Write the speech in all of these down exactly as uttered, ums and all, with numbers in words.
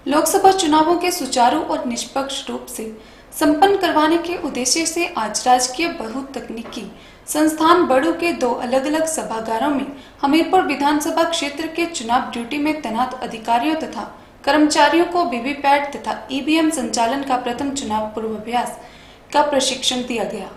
लोकसभा चुनावों के सुचारू और निष्पक्ष रूप से संपन्न करवाने के उद्देश्य से आज राजकीय बहुतकनीकी संस्थान बड़ू के दो अलग अलग सभागारों में हमीरपुर विधानसभा क्षेत्र के चुनाव ड्यूटी में तैनात अधिकारियों तथा कर्मचारियों को वीवीपैट तथा ईवीएम संचालन का प्रथम चुनाव पूर्वाभ्यास का प्रशिक्षण दिया गया।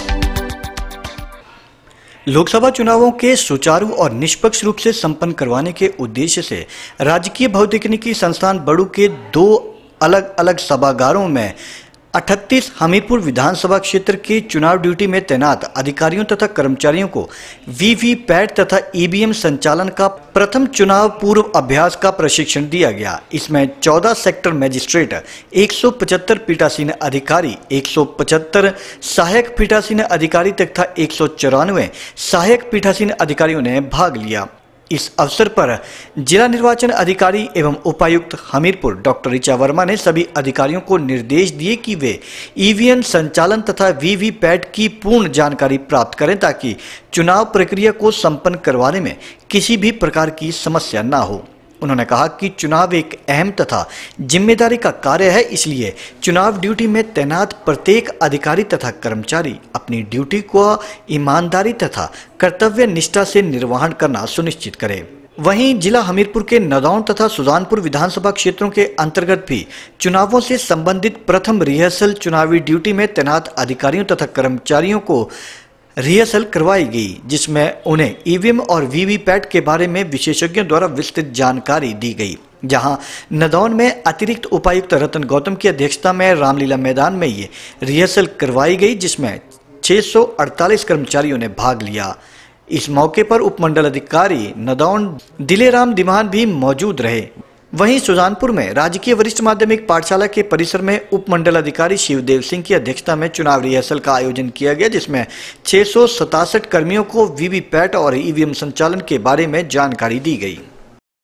लोकसभा चुनावों के सुचारू और निष्पक्ष रूप से संपन्न करवाने के उद्देश्य से राजकीय बहुतकनीकी संस्थान बड़ू के दो अलग अलग सभागारों में अठतीस हमीरपुर विधानसभा क्षेत्र के चुनाव ड्यूटी में तैनात अधिकारियों तथा कर्मचारियों को वीवीपैट तथा ईवीएम संचालन का प्रथम चुनाव पूर्व अभ्यास का प्रशिक्षण दिया गया। इसमें चौदह सेक्टर मजिस्ट्रेट, एक सौ पचहत्तर पीठासीन अधिकारी, एक सौ पचहत्तर सहायक पीठासीन अधिकारी तथा एक सौ चौरानवे सहायक पीठासीन अधिकारियों ने भाग लिया। इस अवसर पर जिला निर्वाचन अधिकारी एवं उपायुक्त हमीरपुर डॉक्टर ऋचा वर्मा ने सभी अधिकारियों को निर्देश दिए कि वे ईवीएम संचालन तथा वीवीपैट की पूर्ण जानकारी प्राप्त करें ताकि चुनाव प्रक्रिया को संपन्न करवाने में किसी भी प्रकार की समस्या न हो। उन्होंने कहा कि चुनाव एक अहम तथा जिम्मेदारी का कार्य है, इसलिए चुनाव ड्यूटी में तैनात प्रत्येक अधिकारी तथा कर्मचारी अपनी ड्यूटी को ईमानदारी तथा कर्तव्य निष्ठा से निर्वहन करना सुनिश्चित करें। वहीं जिला हमीरपुर के नदौन तथा सुजानपुर विधानसभा क्षेत्रों के अंतर्गत भी चुनावों से संबंधित प्रथम रिहर्सल चुनावी ड्यूटी में तैनात अधिकारियों तथा कर्मचारियों को रिहर्सल करवाई गई, जिसमें उन्हें ईवीएम और वीवीपैट के बारे में विशेषज्ञों द्वारा विस्तृत जानकारी दी गई। जहां नदौन में अतिरिक्त उपायुक्त रतन गौतम की अध्यक्षता में रामलीला मैदान में ये रिहर्सल करवाई गई, जिसमें छह सौ अड़तालीस कर्मचारियों ने भाग लिया। इस मौके पर उपमंडल अधिकारी नदौन दिलेराम दिमान भी मौजूद रहे। वहीं सुजानपुर में राजकीय वरिष्ठ माध्यमिक पाठशाला के परिसर में उप मंडल अधिकारी शिवदेव सिंह की अध्यक्षता में चुनाव रिहर्सल का आयोजन किया गया, जिसमें छह सौ सतासठ कर्मियों को वीवीपैट और ईवीएम संचालन के बारे में जानकारी दी गई।